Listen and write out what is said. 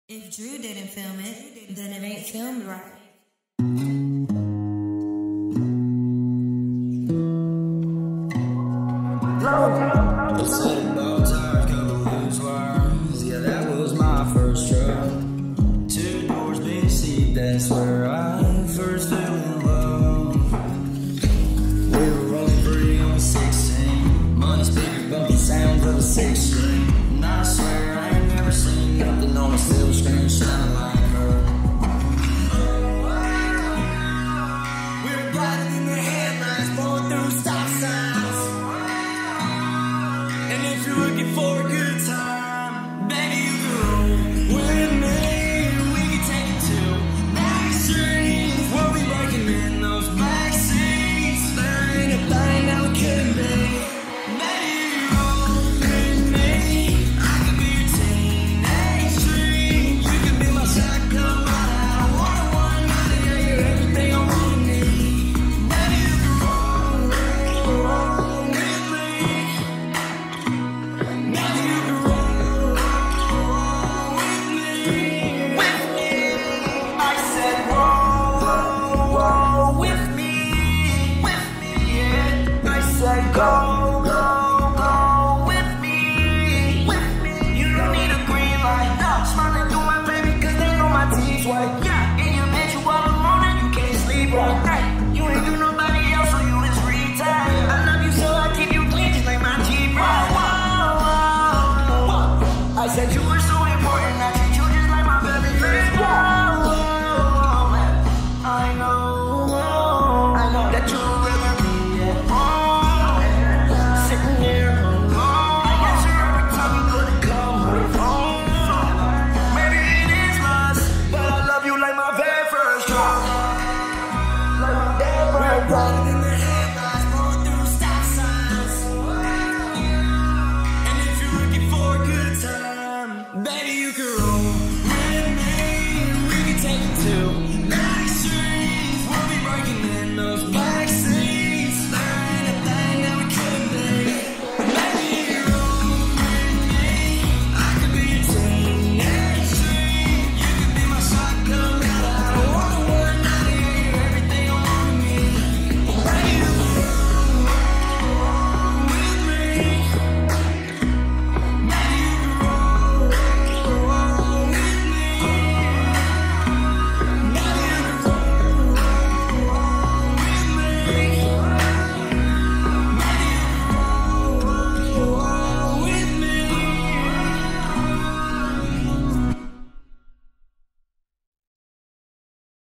If Drew didn't film it, then it ain't filmed right. A set of bow ties, couple loose wires. Yeah, that was my first truck. 2 doors being seat, that's where I first fell in love. We were rolling free on 16. Money speakers bumping sounds of a 6-string. And I swear I ain't never seen nothing on a silver screen shining like her. We were riding in the headlights, blowing through stop signs. And if you're looking for a good time, baby, you can roll with me. We can take it to night streets. We'll be breaking in those back seats. There ain't a thing that we couldn't be. Baby, you can roll with me. I can be your teenage dream. You can be my shotgun rider. One-on-one, yeah, you're everything I want to need. Baby, you can roll with me. Now you can roll with me. I said roll with me, yeah. I said go with me. You don't need a green light, no. Smiling through my baby 'cause they know my teeth white. Yeah, and you met you all alone and you can't sleep right. You ain't do nobody else, so you is retired. I love you so I keep you clean just like my Jeep ride. I said you were so important, I treat you just like my baby friend. I know that you'd rather be at home, sitting here alone. I guess you're every time you couldn't come home. Maybe it is lust, but I love you like my very first drop. We're riding in the headlights, blowing through stop signs. And if you're looking for a good time, baby, you can roll with me. We can take it to